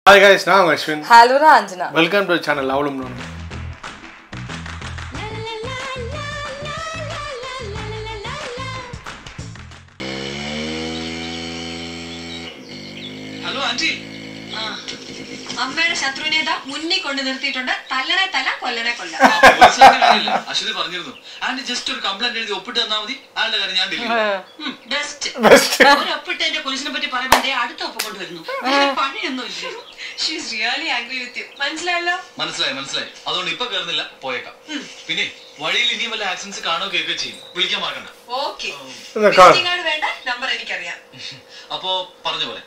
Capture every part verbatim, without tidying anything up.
Hi guys, now I'm Ashwin. Hello Ranjana. Welcome to the channel Avulum Nonu. Hello auntie. Ah. അമ്മയുടെ ശത്രുവിനെ മുന്നിൽ കൊണ്ട് നിർത്തിയിട്ടുണ്ട്. തല്ലനെ തല കൊല്ലനെ കൊല്ല. അശ്വതി പറഞ്ഞിരുന്നു ആന്റി ജസ്റ്റ് ഒരു കംപ്ലൈന്റ് എഴുതി ഒപ്പിട്ട് തന്നാൽ മതി. ആളുടെ കാര്യം ഞാൻ ഡീൽ ബെസ്റ്റ് ഒരു ഒപ്പിട്ട് എന്റെ പോലീസിനെ പറ്റി പറയുമ്പോൾ അടുത്ത ഒപ്പ് കൊണ്ടുവരുന്നു. പണിയൊന്നും ഇല്ല. She is really angry with you. മനസ്സിലായല്ലോ? മനസ്സിലായി മനസ്സിലായി. അതുകൊണ്ട് ഇപ്പൊ കേറുന്നില്ല, പോയേക്കാം. പിന്നെ വഴിയിൽ ഇനിയും വല്ല ആക്സിഡൻസ് കാണോ കേൾക്കുകയോ ചെയ്യും. വിളിക്കാൻ മറക്കണ്ട. ഓക്കെ. വിസിറ്റിംഗ് കാർഡ് വേണ്ട, നമ്പർ എനിക്കറിയാം. അപ്പോ പറഞ്ഞ പോലെ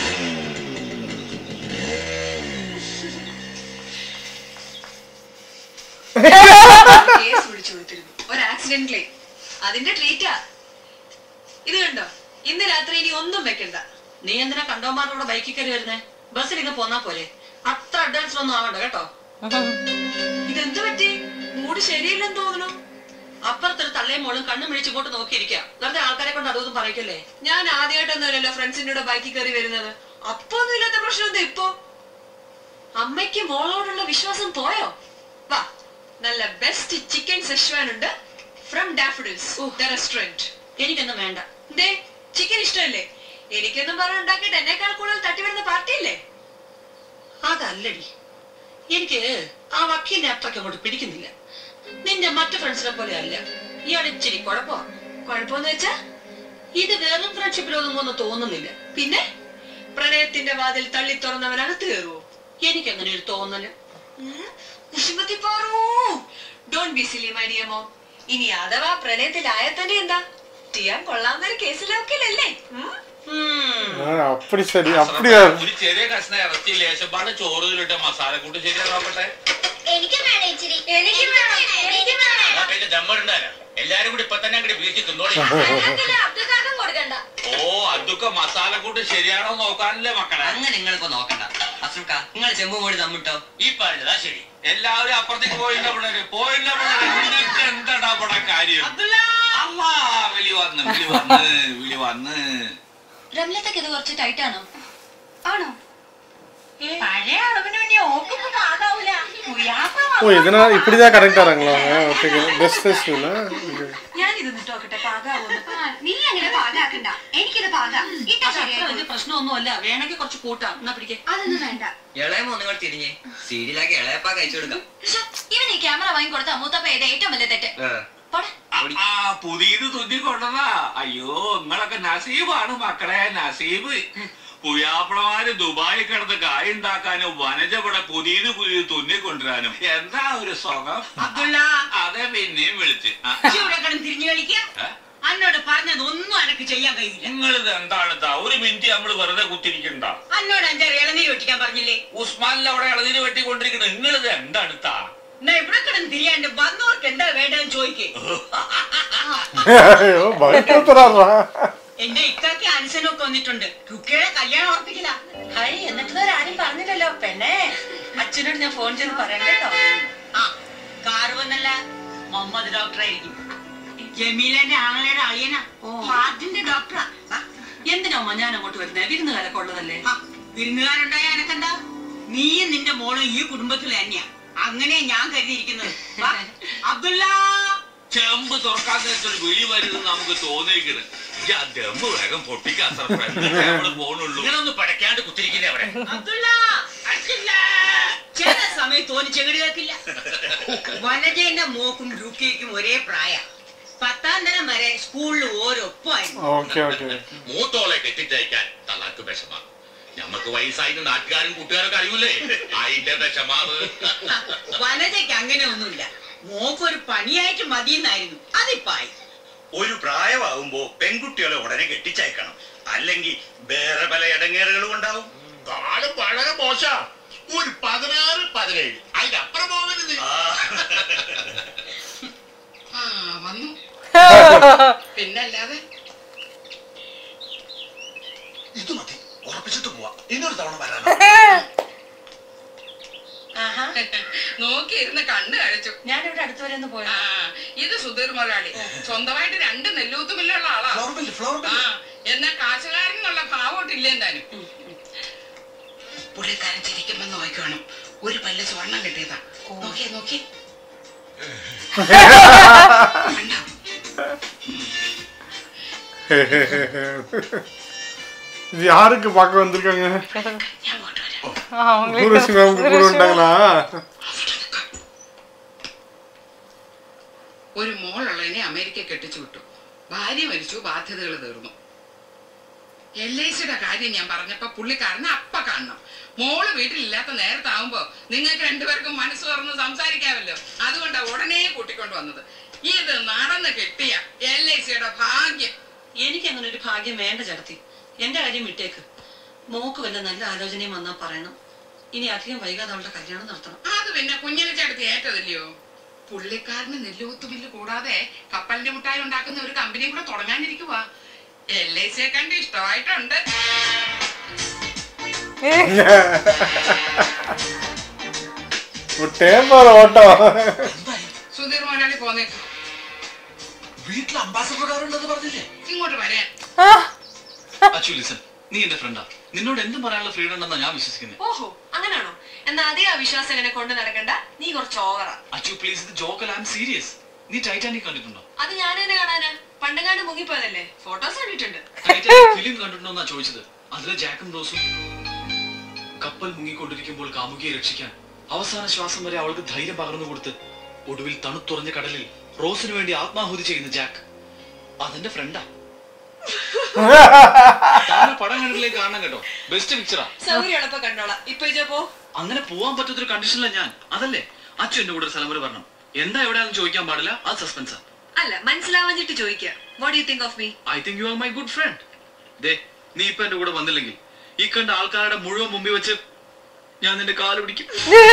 കേസ് വിളിച്ചു കൊടുത്തിരുന്നു. ഒരു ആക്സിഡന്റ് ക്ലെയിം, അതിന്റെ ട്രീറ്റാ ഇത്. കണ്ടോ, ഇന്ന് രാത്രി ഇനി ഒന്നും വെക്കണ്ട. നീ എന്തിനാ കണ്ടോമാരുടെ ബൈക്കിൽ കയറി വരുന്നേ? ബസ്സിൽ ഇങ്ങ് പോന്നാ പോലെ. അത്ര അഡ്വാൻസ് ഒന്നും ആവണ്ട കേട്ടോ. ഇതെന്ത് പറ്റി? മൂഡ് ശരിയില്ലെന്ന് തോന്നുന്നു. അപ്പുറത്തൊരു തള്ളയും മോളും കണ്ണും മിഴിച്ചിങ്ങോട്ട് നോക്കിയിരിക്കാം. വെറുതെ ആൾക്കാരെ കൊണ്ട് അതൊന്നും പറയിക്കല്ലേ. ഞാൻ ആദ്യമായിട്ടൊന്നുമല്ലല്ലോ ഫ്രണ്ട്സിന്റെ കൂടെ ബൈക്കിൽ കയറി വരുന്നത്. അപ്പൊ ഒന്നും ഇല്ലാത്ത പ്രശ്നം എന്താ ഇപ്പൊ? അമ്മയ്ക്ക് മോളോടുള്ള വിശ്വാസം പോയോ? വാ, നല്ല ബെസ്റ്റ് ചിക്കൻ സെഷ്വാൻ ഉണ്ട് ഫ്രം ഡാഫഡിൽസ് ദ റെസ്റ്റോറന്റ്. എനിക്കൊന്നും വേണ്ട. ദേ, ചിക്കൻ ഇഷ്ടമല്ലേ? എനിക്കൊന്നും പറഞ്ഞ് ഉണ്ടാക്കിയിട്ട് എന്നെക്കാൾ കൂടുതൽ തട്ടിവിടുന്ന പാർട്ടിയല്ലേ? അതല്ലടി, എനിക്ക് ആ വക്കീലിനെ അത്രയ്ക്ക് അങ്ങോട്ട് പിടിക്കുന്നില്ല. നിന്റെ മറ്റു ഫ്രണ്ട്സിനെ പോലെ അല്ല. ഇയാൾ ഇച്ചിരി കുഴപ്പമാ. കുഴപ്പമെന്ന് വെച്ചാ ഇത് വെറും ഫ്രണ്ട്ഷിപ്പിലൊന്നും തോന്നുന്നില്ല. പിന്നെ പ്രണയത്തിന്റെ വാതിൽ തള്ളി തുറന്നവനകത്ത് കയറുവോ? എനിക്കങ്ങനെ ഒരു തോന്നല്. ഇനി അഥവാ പ്രണയത്തിലായ തന്നെ എന്താ ചെയ്യാൻ കൊള്ളാവുന്നൊരു കേസിലൊക്കെയല്ലേ? ചെറിയ കഷ്ണ ഇറച്ചി ലേശപ്പാട് ചോറിലിട്ട മസാല കൂട്ട് ശരിയാക്കട്ടെ. എല്ലാരും കൂടി ഇപ്പൊ തന്നെ അങ്ങോട്ട് വീട്ടിൽ തിന്നോളി. ഓ, അതൊക്കെ മസാല കൂട്ട് ശരിയാണോ നോക്കാനല്ലേ മക്കളെ. അങ്ങനെ നിങ്ങളിപ്പോ നോക്കണ്ട. അസുഖ നിങ്ങൾ ചെമ്പ് പോയി തമ്മിട്ടോ. ഈ പറഞ്ഞതാ ശരി. എല്ലാവരും അപ്പുറത്തേക്ക് പോയില്ല പിള്ളേര്, പോയില്ല പിള്ളേര്. നിങ്ങൾക്ക് എന്താടാ ഇവിടെ കാര്യം? അമ്മാ വിളി വന്ന് വിളി വന്ന് വിളി വന്ന്. രമ്യത്തൊക്കെ ഇത് കുറച്ച് ടൈറ്റ് ആണോ? ആണോ? പഴയ അളവിന് വേണ്ടി ഓക്കുമ്പോ പാകാവൂല. ഓ, ഇതിനാ ഇപ്പടിതാ കറക്റ്റ് ആറാங்களா? ഓക്കേ, ബെസ്റ്റ് ബെസ്റ്റ് ഇല്ല. ഞാൻ ഇത് നിട്ടോക്കട്ടെ, പാകാവൂന്ന്. നീ അങ്ങനെ പാകാക്കണ്ട. എനിക്കിത് പാകാ. ഇട്ടാ ശരിയായി. വലിയ പ്രശ്നമൊന്നുമല്ല. വേണമെങ്കിൽ കുറച്ച് കൂട്ടാം. എന്നാ പിടിക്കേ. അതൊന്നും വേണ്ട. ഇളയമോ നിങ്ങൾ തിരിഞ്ഞേ സീരിയലാക്കി ഇളയപ്പാ കഴിച്ചു കൊടുക്കാം. ഇവൻ ഈ ക്യാമറ വാങ്ങി കൊടുത്ത മൂത്തപ്പ ഏതാ ഏറ്റവും വലിയ തെറ്റ്? പുതിയത് തുന്നി കൊണ്ടതാ. അയ്യോ, നിങ്ങളൊക്കെ നസീബാണ് മക്കളെ, നസീബ്. പുയാപ്പളമാര് ദുബായി കിടന്ന് കായ ഉണ്ടാക്കാനും വനജവിടെ പുതിയത് പുതിയത് തുന്നിക്കൊണ്ടിരാനും എന്താ ഒരു സുഖം. അതെ, പിന്നെയും വിളിച്ച് തിരിഞ്ഞു കളിക്ക. അന്നോട് പറഞ്ഞത് ഒന്നും എനക്ക് ചെയ്യാൻ കഴിയില്ല. നിങ്ങളിത് എന്താണെത്താ ഒരു മിനിറ്റ് നമ്മള് വെറുതെ കുത്തിരിക്കണ്ട. അന്നോട് അഞ്ചാറ് ഇളനീര് വെട്ടിക്കാൻ പറഞ്ഞില്ലേ? ഉസ്മാനിൽ അവിടെ ഇളനീര് വെട്ടിക്കൊണ്ടിരിക്കണ. നിങ്ങളിത് എന്താണെത്താ? എന്നാ ഇവിടെ കിടന്ന് തിരിയാണ്ട് വന്നവർക്ക് എന്താ വേണ്ടെന്ന് ചോദിക്കേ. എന്റെ ഇക്കാക്ക് അനുസനൊക്കെ വന്നിട്ടുണ്ട്. റുക്കയുടെ കല്യാണം ഉറപ്പിക്കില്ല. ഹൈ, എന്നിട്ട് ആരും പറഞ്ഞില്ലല്ലോ പെണ്ണേ. അച്ഛനോട് ഞാൻ ഫോൺ ചെയ്ത് പറയാം കേട്ടോ. ആ, കാറ് വന്നല്ല മുഹമ്മദ് ഡോക്ടറായിരിക്കും. ജമീലന്റെ ആങ്ങളയുടെ അളിയനാ, ഹാർട്ടിന്റെ ഡോക്ടറാ. എന്തിനാ ഞാൻ അങ്ങോട്ട് വരുന്നേ? വിരുന്നുകാരൊക്കെ ഉള്ളതല്ലേ. വിരുന്നുകാരുണ്ടായ എനക്കെന്താ? നീയും നിന്റെ മോളും ഈ കുടുംബത്തിൽ തന്നെയാ. അങ്ങനെ ഞാൻ കരുതിയിരിക്കുന്നത്. അബ്ദുള്ള, ചെമ്പ് തുറക്കാൻ നേരത്തൊരു വിളി വരുന്നത് നമുക്ക് തോന്നിയിരിക്കണ്. ദമ്പ് വേഗം പൊട്ടിക്കാൻ പോണുള്ളൂ. ഇങ്ങനൊന്ന് പടക്കാണ്ട് കുത്തിരിക്കില്ലേ അവിടെ? അബ്ദുള്ള, ചില സമയം തോന്നി ചെങ്ങടി കേൾക്കില്ല. വനജന്റെ മോക്കും റുക്കിക്കും ഒരേ പ്രായ. പത്താം തരം വരെ സ്കൂളിൽ ഓരോപ്പായിരുന്നു. മൂത്തോളെ കെട്ടിച്ചയക്കാൻ തള്ളാക്ക് വിഷമാണ്. ഞമ്മക്ക് വയസ്സായിട്ട് നാട്ടുകാരും കൂട്ടുകാരൊക്കെ അറിയൂലേ, അതിന്റെ വിഷമാവ്. വനജയ്ക്ക് അങ്ങനെ ഒന്നുമില്ല. മോക്കൊരു പണിയായിട്ട് മതിയെന്നായിരുന്നു. അതിപ്പായി. ഒരു പ്രായമാകുമ്പോ പെൺകുട്ടികളെ ഉടനെ കെട്ടിച്ചയക്കണം, അല്ലെങ്കിൽ വേറെ പല ഇടങ്ങേറുകളും ഉണ്ടാവും. കാലം വളരെ മോശ. ഒരു പതിനാറ് പതിനേഴ് അതിനപ്പുറം പോകരുത്. വന്നു പിന്നല്ലാതെ. ഇത് മതി, ഉറപ്പിച്ചിട്ട് പോവാ. ഇന്നൊരു തവണ വരാൻ നോക്കിയിരുന്ന് കണ്ണ് കഴിച്ചു. ഞാനിവിടെ അടുത്ത് വരെ ഒന്ന് പോയ. ഇത് സുധീർ മുതലാളി സ്വന്തമായിട്ട് രണ്ട് നെല്ലൂത്തുമില്ലുള്ള ആളാ. എന്നാ കാശുകാരനുള്ള ഭാവോട്ടില്ലേ എന്തായാലും. പുള്ളിക്കാരൻ ചിരിക്കുമ്പോ നോക്കണം. ഒരു പല്ല് സ്വർണം കിട്ടിയതാ. നോക്കിയേ നോക്കി. இது யாருக்கு பார்க்க வந்திருக்காங்க? ஊர்வசி மேம்க்கு கூட வந்துட்டாங்களா? ഒരു മോളുള്ളതിനെ അമേരിക്ക കെട്ടിച്ചു വിട്ടു. ഭാര്യ മരിച്ചു, ബാധ്യതകൾ തീർന്നു. എൽ ഐ സിയുടെ കാര്യം ഞാൻ പറഞ്ഞപ്പോ പുള്ളിക്കാരനെ അപ്പ കാണണം. മോള് വീട്ടിലില്ലാത്ത നേരത്താവുമ്പോ നിങ്ങൾക്ക് രണ്ടുപേർക്കും മനസ്സ് തുറന്ന് സംസാരിക്കാമല്ലോ. അതുകൊണ്ടാ ഉടനെ കൂട്ടിക്കൊണ്ട് വന്നത്. ഇത് നടന്ന് കിട്ടിയ എൽ ഐ സിയുടെ ഭാഗ്യം. എനിക്ക് അങ്ങനെ ഒരു ഭാഗ്യം വേണ്ട ചേട്ടത്തി. എന്റെ കാര്യം വിട്ടേക്ക്. മോക്ക് വല്ല നല്ല ആലോചനയും വന്നാ പറയണം. ഇനി അധികം വൈകാതെ അവളുടെ കല്യാണം നടത്തണം. അത് പിന്നെ കുഞ്ഞിനെ ചേട്ടത്തി ഏറ്റതല്ലയോ. പുള്ളിക്കാരന് നെല്ലുകുത്തുമില്ല് കൂടാതെ കപ്പലിന്റെ മുട്ടായി ഉണ്ടാക്കുന്ന ഒരു കമ്പനിയും കൂടെ തുടങ്ങാനിരിക്കുവാ. എൽ ഐ സിയെ കണ്ട് ഇഷ്ടമായിട്ടുണ്ട്. സുധീർ മുതലാളി പോന്നേക്കും. വീട്ടിൽ അംബാസഡർകാരുണ്ടെന്ന് പറഞ്ഞില്ലേ? ഇങ്ങോട്ട് വരാൻ. അച്ചു ലിസൺ, നീ എന്റെ ഫ്രണ്ടാ. നിന്നോട് എന്തും പറയാനുള്ള ഫ്രീഡം ഉണ്ടെന്നാ ഞാൻ വിശ്വസിക്കുന്നത്. ഓഹോ, അങ്ങനാണോ? എന്നാ അതേ ആ വിശ്വാസം എങ്ങനെ കൊണ്ട് നടക്കണ്ട. നീ കുറച്ച് ഓവറാ. അച്ചു പ്ലീസ്, ഇത് ജോക്കല്ല, ഐ ആം സീരിയസ്. നീ ടൈറ്റാനിക് കണ്ടിട്ടുണ്ടോ? അത് ഞാൻ തന്നെ കാണാനാ. പണ്ടെങ്ങാണ്ട് മുങ്ങിപ്പോയതല്ലേ? ഫോട്ടോസ് കണ്ടിട്ടുണ്ട്. ടൈറ്റാനിക് ഫിലിം കണ്ടിട്ടുണ്ടോന്നാ ചോദിച്ചത്. അതിലെ ജാക്കും റോസും കപ്പൽ മുങ്ങിക്കൊണ്ടിരിക്കുമ്പോൾ കാമുകിയെ രക്ഷിക്കാൻ അവസാന ശ്വാസം വരെ അവൾക്ക് ധൈര്യം പകർന്നു കൊടുത്ത് ഒടുവിൽ തണുത്തുറഞ്ഞ കടലിൽ റോസിന് വേണ്ടി ആത്മാഹുതി ചെയ്യുന്ന ജാക്ക് അതെന്റെ ഫ്രണ്ടാ. പടം കണ്ടിട്ടിലേക്ക് കാണണം കേട്ടോ. ബെസ്റ്റ് പിക്ചറാ. സൗകര്യമുള്ളപ്പോ കണ്ടോളാം. ഇപ്പൊ ഇജപ്പോ അങ്ങനെ പോവാൻ പറ്റാത്തൊരു കണ്ടീഷനില ഞാൻ. അതല്ലേ അച്ചു എന്റെ കൂടെ ഒരു സ്ഥലം വരെ പറഞ്ഞു. എന്താ എവിടെയാണെന്ന് ചോദിക്കാൻ പാടില്ല, അത് സസ്പെൻസാ. അല്ല, മനസ്സിലാവാഞ്ഞിട്ട് ചോദിക്കാം. What you think of me? I think you are my good friend. ദേ, നീ ഇപ്പൊ എന്റെ കൂടെ വന്നില്ലെങ്കിൽ ഈ കണ്ട ആൾക്കാരുടെ മുഴുവൻ മുമ്പിൽ വെച്ച് ഞാൻ നിന്റെ കാല് പിടിക്കും.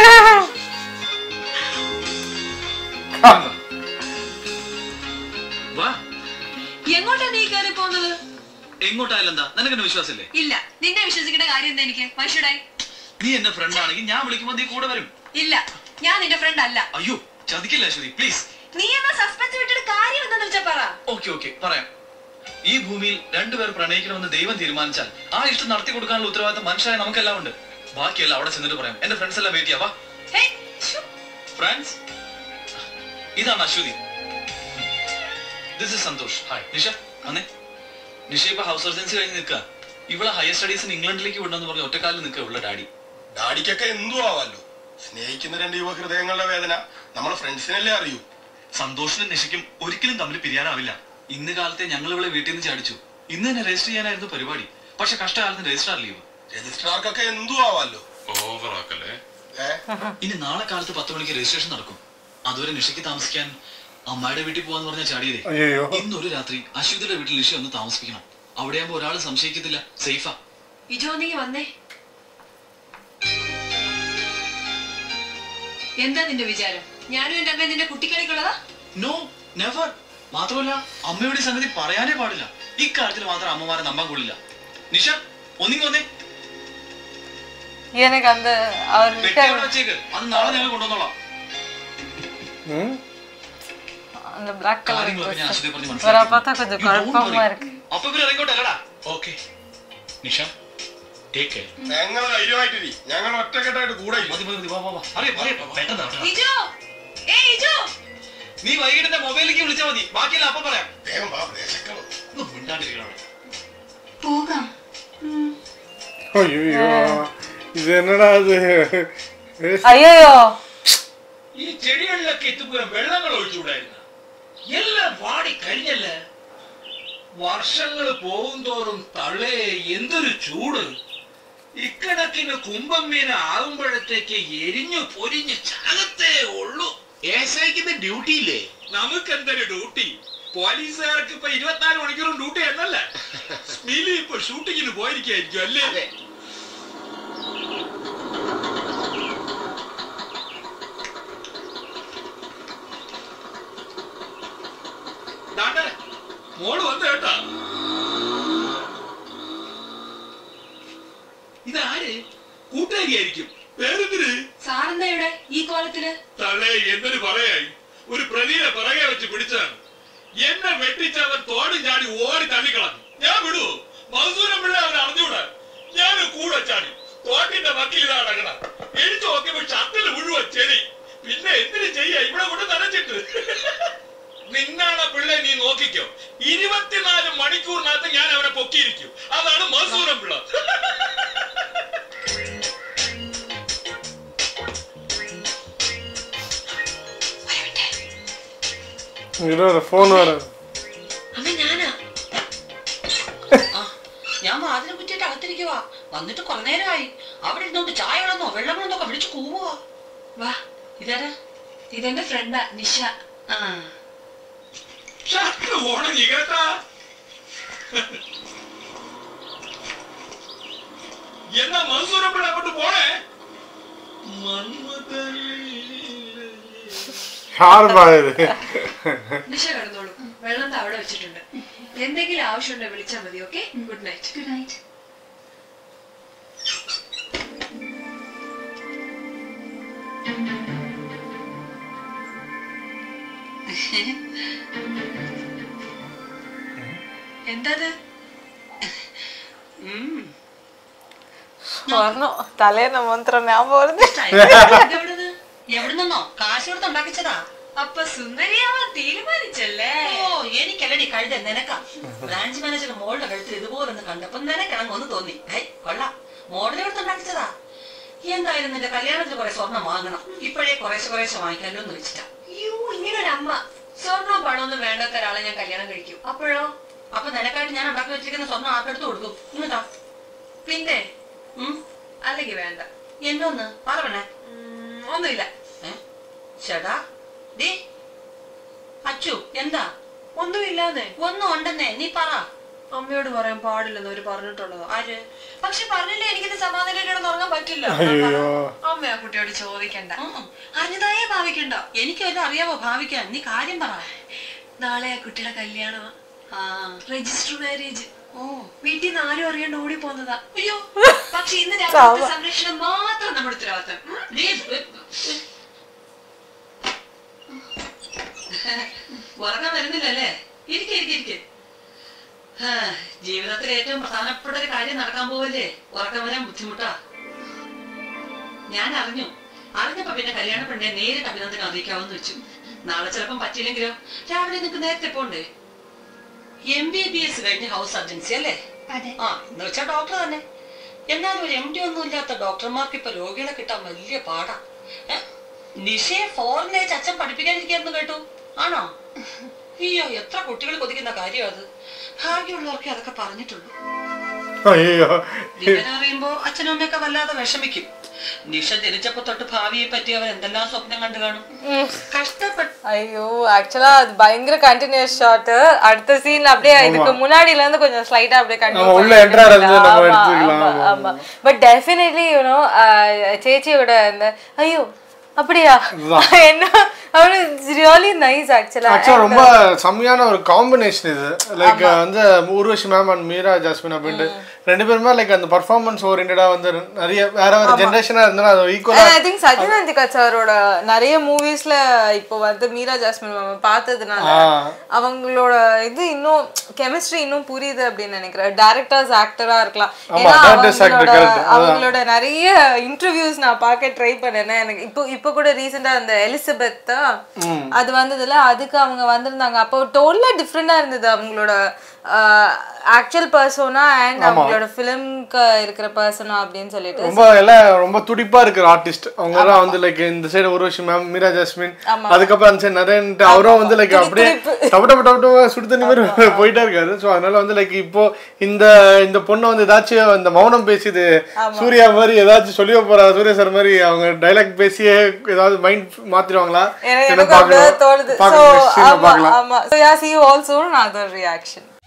വാ. എങ്ങോട്ടാ നീ കയറി പോകുന്നത്? എങ്ങോട്ടായാലും എന്താ, നിനക്കെന്നെ വിശ്വാസമില്ലേ? ഇല്ല, നിന്നെ വിശ്വസിക്കേണ്ട കാര്യം എന്താ എനിക്ക്? മനുഷ്യടായി നീ എന്റെ ഫ്രണ്ട് ആണെങ്കിൽ ഞാൻ വിളിക്കുമ്പോ നീ കൂടെ വരും. ഇല്ല, ഞാൻ നിന്റെ ഫ്രണ്ട് അല്ല. അയ്യോ, ചതിക്കില്ല അശ്വതി, പ്ലീസ്. നീ എന്നാ സസ്പെൻസ് വിട്ടിട്ട് കാര്യം എന്താന്ന് വെച്ചാ പറ. ഓക്കെ ഓക്കെ പറയാം. ഈ ഭൂമിയിൽ രണ്ടുപേർ പ്രണയിക്കണമെന്ന് ദൈവം തീരുമാനിച്ചാൽ ആ ഇഷ്ടം നടത്തി കൊടുക്കാനുള്ള ഉത്തരവാദിത്തം മനുഷ്യരായ നമുക്കെല്ലാം ഉണ്ട്. ബാക്കിയെല്ലാം അവിടെ ചെന്നിട്ട് പറയാം. എന്റെ ഫ്രണ്ട്സ് എല്ലാം വെയിറ്റ് ചെയ്യാവാ. ഫ്രണ്ട്സ്, ഇതാണ് Ashwathi. This is Santhosh. Hi Nisha. അന്നേ നിഷ ഇപ്പൊ ഹൗസ് സർജൻസി കഴിഞ്ഞ് നിൽക്കുക. ഇവളെ ഹയർ സ്റ്റഡീസിന് ഇംഗ്ലണ്ടിലേക്ക് വിടണമെന്ന് പറഞ്ഞ ഒറ്റക്കാലിൽ നിൽക്കുക ഇവളുടെ ഡാഡി. ഡാഡിക്കൊക്കെ എന്തു ആവാലോ. സ്നേഹിക്കുന്ന രണ്ട് യുവ ഹൃദയങ്ങളുടെ വേദന നമ്മളെ ഫ്രണ്ട്സിനല്ലേ അറിയൂ. സന്തോഷിനും നിഷയ്ക്കും ഒരിക്കലും തമ്മിൽ പിരിയാനാവില്ല. ഇന്ന് കാലത്തെ ഞങ്ങൾ ഇവളെ വീട്ടിൽ നിന്ന് ചാടിച്ചു. ഇന്ന് തന്നെ രജിസ്റ്റർ ചെയ്യാനായിരുന്നു പരിപാടി. പക്ഷെ കഷ്ടകാലത്തിന് രജിസ്ട്രാർ ലീവ്. രജിസ്ട്രാർക്കൊക്കെ എന്തു ആവാലോ. ഓവറാക്കല്ലേ. ഇനി നാളെ കാലത്ത് പത്ത് മണിക്ക് രജിസ്ട്രേഷൻ നടക്കും. അതുവരെ നിഷയ്ക്ക് താമസിക്കാൻ അമ്മയുടെ വീട്ടിൽ പോവാന്ന് പറഞ്ഞ ചാടിയതേ. ഇന്നൊരു രാത്രി അശ്വതിയുടെ വീട്ടിൽ നിഷ ഒന്ന് താമസിപ്പിക്കണം. അവിടെയാകുമ്പോ ഒരാൾ സംശയിക്കത്തില്ല, സേഫാ. ഇജോ നീ വന്നേ. എന്താ നിന്റെ വിചാരം? ഞാനും എന്റെ അമ്മ നിന്റെ കുട്ടിക്കളിക്കുള്ളതാ? No, never. മാത്രമല്ല അമ്മയുടെ സംഗതി പറയാനേ പാടില്ല. ഇക്കാര്യത്തിൽ മാത്രം അമ്മമാരെ നമ്പാൻ കൊള്ളില്ല. നിഷ ഒന്നിങ്ങി വന്നേ. വെച്ചേക്ക്, അത് നാളെ ഞങ്ങൾ കൊണ്ടുവന്നോളാം. അപ്പൊ ഇവര് ഇറങ്ങോട്ടല്ലടാ. Okay Nisha, take care. ഞങ്ങൾ ധൈര്യമായിട്ടിരി. ഞങ്ങൾ ഒറ്റക്കെട്ടായിട്ട് കൂടെ. മതി മതി മതി, വാ വാ വാ. അറിയാം അറിയാം, പെട്ടെന്ന്. ഇജോ, ഏയ് ഇജോ, നീ വൈകിട്ട് എന്റെ മൊബൈലിലേക്ക് വിളിച്ചാൽ മതി. ബാക്കിയല്ല അപ്പൊ പറയാം. വേഗം വാ, വിശക്കണം. ഒന്നും മിണ്ടാണ്ടിരിക്കണം. പോകാം. അയ്യോ, ഇത് എന്നടാ അത്? അയ്യോ, ഈ ചെടികളിലൊക്കെ ഇതുപോലെ വെള്ളങ്ങൾ ഒഴിച്ചുകൂടായിരുന്നു. എല്ലാം വാടി കഴിഞ്ഞല്ലേ. വർഷങ്ങൾ പോകും തോറും തള്ളേ എന്തൊരു ചൂട്. ഇക്കണക്കിന് കുംഭമീന ആകുമ്പോഴത്തേക്ക് എരിഞ്ഞു പൊരിഞ്ഞ് ചാകത്തേ ഉള്ളൂ. ഏസൈക്കുന്ന ഡ്യൂട്ടി ഇല്ലേ? നമുക്ക് എന്തൊരു ഡ്യൂട്ടി? പോലീസുകാർക്ക് ഇപ്പൊ ഇരുപത്തിനാല് മണിക്കൂറും ഡ്യൂട്ടി എന്നല്ല. സ്മിലി ഇപ്പൊ ഷൂട്ടിങ്ങിന് പോയിരിക്കായിരിക്കും അല്ലേ? മോള് വന്നു കേട്ടാ. ഇതാര്? കൂട്ടുകാരിയായിരിക്കും. പേരെന്തിന്? സാറെന്താ ഇവിടെ ഈ കോലത്തില്? തള്ളേ എന്തൊരു പറയായി. ഒരു പ്രതിയെ പിറകെ വെച്ച് പിടിച്ചാണ്. എന്നെ വെട്ടിച്ചവൻ തോടും ചാടി ഓടി തള്ളിക്കളഞ്ഞു. ഞാൻ വിടുവോ? മധുസൂരം പിള്ളേ അവൻ അറിഞ്ഞൂടാ. ഞാൻ കൂടെ ചാടി. തോട്ടിന്റെ വക്കീലാണ് അടങ്ങണം. എഴുതി നോക്കിയപ്പോ ഷർട്ടിൽ മുഴുവൻ ചെടി. പിന്നെ എന്തിനു ചെയ്യാ ഇവിടെ കൊണ്ട് നനച്ചിട്ട്. നിന്നാണ് പിള്ളേ നീ നോക്കിക്കോ. ഇരുപത്തിനാല് മണിക്കൂറിനകത്ത് ഞാൻ അവനെ പൊക്കിയിരിക്കും. അതാണ് മസൂരം പിള്ള. ഫോൺ വരാ അമ്മ ഞാനാ ഞാൻ വാതിനെ കുറ്റിയിട്ട് അകത്തിരിക്കുവാ. വന്നിട്ട് കുറെ നേരമായി. അവിടെ ഇരുന്നോണ്ട് ചായ വേണമെന്നോ വെള്ളം വേണമെന്നൊക്കെ വിളിച്ചു കൂവുവാ. വാ ഇതാരാ? ഇതെന്റെ ഫ്രണ്ടാ നിഷ. ആ എന്നാ മസൂരം പിള്ള അങ്ങോട്ട് പോണേ. നിഷ കിടന്നോളൂ. വെള്ളം അവിടെ വെച്ചിട്ടുണ്ട്. എന്തെങ്കിലും ആവശ്യമുണ്ടോ വിളിച്ചാൽ മതി. Okay good night. Good night. എന്താത്? തലേന്ന് മന്ത്രം ഞാൻ പറഞ്ഞു. എവിടുന്നോ കാശ് കൊടുത്ത് ഉണ്ടാക്കിച്ചതാ. അപ്പൊ സുന്ദരിയാവാൻ തീരുമാനിച്ചല്ലേ? ഓ എനിക്കല്ലടി കഴുത നിനക്കാ. ബ്രാഞ്ച് മാനേജർ മോളുടെ കഴുത്തിൽ ഇതുപോലൊന്ന് കണ്ടപ്പോ നിനക്കിണങ്ങ് ഒന്ന് തോന്നി. ഹൈ കൊള്ളാം, മോഡൽ കൊടുത്ത് ഉണ്ടാക്കിച്ചതാ. എന്തായാലും നിന്റെ കല്യാണത്തിന് കുറെ സ്വർണം വാങ്ങണം. ഇപ്പോഴേ കുറേശ്ശെ കുറേശ്ശെ വാങ്ങിക്കാലോ എന്ന് വെച്ചിട്ടാ. അയ്യോ ഇങ്ങനെ ഒരു അമ്മ. സ്വർണ്ണവും പണമൊന്നും വേണ്ടാത്ത ഒരാളെ ഞാൻ കല്യാണം കഴിക്കും. അപ്പോഴോ? അപ്പൊ നിനക്കായിട്ട് ഞാൻ ഉണ്ടാക്കി വെച്ചിരിക്കുന്ന സ്വർണ്ണം ആർക്കെടുത്ത് കൊടുക്കും. ഇങ്ങോട്ടാ. പിന്നെ അല്ലെങ്കിൽ വേണ്ട. എന്നൊന്ന് പറവണേ. ഒന്നുമില്ല. ചേട്ടാ ദേ അച്ചു എന്താ? ഒന്നുമില്ലാന്നേ. ഒന്നും ഉണ്ടെന്നേ നീ പറ. അമ്മയോട് പറയാൻ പാടില്ലെന്ന് അവര് പറഞ്ഞിട്ടുള്ളതോ? ആര്? പക്ഷെ പറഞ്ഞില്ലേ എനിക്കിത് സമാധാനം ഉറങ്ങാൻ പറ്റില്ല. അമ്മ ആ കുട്ടിയോട് ചോദിക്കണ്ട. അറിഞ്ഞതായേ ഭാവിക്കണ്ട. എനിക്കെല്ലാം അറിയാവോ ഭാവിക്കാൻ. നീ കാര്യം പറ. നാളെ ആ കുട്ടിയുടെ കല്യാണമാ. Register marriage. ഓ വീട്ടിൽ നിന്ന് ആരും അറിയാണ്ട് ഓടി പോന്നതാ. അയ്യോ പക്ഷെ ഇന്ന് രാത്രി സംരക്ഷണം മാത്രം നമ്മുടെ ഉത്തരവാദിത്തം. ഉറങ്ങാൻ വരുന്നില്ലല്ലേ? ഇരിക്കെ ഇരിക്കെ ഇരിക്കെ. ജീവിതത്തിൽ ഏറ്റവും പ്രധാനപ്പെട്ട ഒരു കാര്യം നടക്കാൻ പോവല്ലേ. ഉറക്കം വരാൻ ബുദ്ധിമുട്ടാ. ഞാൻ അറിഞ്ഞു. അറിഞ്ഞപ്പോ പിന്നെ കല്യാണ പെണ്ണെ നേരിട്ട് അഭിനന്ദനം അറിയിക്കാവെന്ന് വെച്ചു. നാളെ ചിലപ്പം പറ്റിയില്ലെങ്കിലോ? രാവിലെ നിനക്ക് നേരത്തെ പോണ്ടേ? എം ബി ബി എസ് കഴിഞ്ഞ ഹൗസ് സർജൻസി അല്ലേ? ആ എന്ന് വെച്ചാൽ ഡോക്ടർ തന്നെ. എന്നാലും ഒരു എം ഡി ഒന്നും ഇല്ലാത്ത ഡോക്ടർമാർക്ക് ഇപ്പൊ രോഗികളെ കിട്ടാൻ വലിയ പാടാ. നിഷയെ ഫോറിൻ ഏജ് അച്ഛൻ പഠിപ്പിക്കാനിരിക്കായിരുന്നു കേട്ടു. ആണോ? അയ്യോ എത്ര കുട്ടികൾ കൊതിക്കുന്ന കാര്യം അത്. ഭാഗ്യമുള്ളവർക്ക് അതൊക്കെ പറഞ്ഞിട്ടുള്ളൂ. വിവരം അറിയുമ്പോ അച്ഛനും അമ്മയൊക്കെ വല്ലാതെ വിഷമിക്കും. നിഷ ജനിച്ചപ്പോ തൊട്ട് ഭാവിയെ പറ്റി അവർ എന്തെല്ലാം സ്വപ്നം കണ്ടു കാണും. കഷ്ടപ്പെട്ടു. ஐயோ ஆக்சுவலா அது பயங்கர கண்டினியூஸ் ஷாட். அடுத்த சீன் அப்படியே இதுக்கு முன்னாடில இருந்து கொஞ்சம் ஸ்லைட்டா அப்படியே கண்டினியூ உள்ள என்ட்ரா இருந்து நம்ம எடுத்துக்கலாம். ஆமா பட் டெஃபினெட்லி யூ நோ சேச்சியோட அந்த ஐயோ அப்படியா என்ன அவரு ரியலி நைஸ். ஆக்சுவலா ஆக்சுவலா ரொம்ப செம்மையான ஒரு காம்பினேஷன் இது. லைக் வந்து ஊர்வஷி மேம் அண்ட் மீரா ஜாஸ்மின் அப்படின்ட்டு ரெண்டு பேருமே லைக் அந்த பர்ஃபார்மன்ஸ் ஓரியன்டா வந்து நிறைய வேற வேற ஜெனரேஷனா இருந்தாலும் அது ஈக்குவலா. ஐ திங்க் சஜின் அந்திகா சாரோட நிறைய மூவிஸ்ல இப்போ வந்து மீரா ஜாஸ்மின் மேம் பார்த்ததுனால அவங்களோட இது இன்னும் கெமிஸ்ட்ரி இன்னும் புரியுது அப்படின்னு நினைக்கிறேன். டைரக்டர்ஸ் ஆக்டரா இருக்கலாம். ஏன்னா அவங்களோட நிறைய இன்டர்வியூஸ் நான் பார்க்க ட்ரை பண்ணேன். எனக்கு இப்போ இப்போ கூட ரீசெண்டா அந்த எலிசபெத் அது வந்ததுல அதுக்கு அவங்க வந்திருந்தாங்க. அப்போ டோட்டலா டிஃப்ரெண்டா இருந்தது அவங்களோட ஆக்சுவல் பர்சோனா அண்ட் அவங்களோட ஃபிலிம்க்கு இருக்கிற பர்சனா அப்படின்னு சொல்லிட்டு ரொம்ப எல்லாம் ரொம்ப துடிப்பா இருக்கிற ஆர்டிஸ்ட் அவங்க எல்லாம் வந்து லைக் இந்த சைடு ஊர்வஷி மேம், மீரா ஜாஸ்மின், அதுக்கப்புறம் அந்த சைடு நரேன் அவரும் வந்து லைக் அப்படியே டப்பு டப்பு டப்பு சுடு தண்ணி மாதிரி போயிட்டே இருக்காரு. ஸோ அதனால வந்து லைக் இப்போ இந்த இந்த பொண்ணை வந்து ஏதாச்சும் இந்த மௌனம் பேசிது சூர்யா மாதிரி ஏதாச்சும் சொல்லிய போறா சூர்யா சார் மாதிரி அவங்க டைலாக் பேசியே ஏதாவது மைண்ட் மாத்திடுவாங்களா எனக்கு தோணுது. So ஆமா ஆமா. So yeah, see you also another reaction.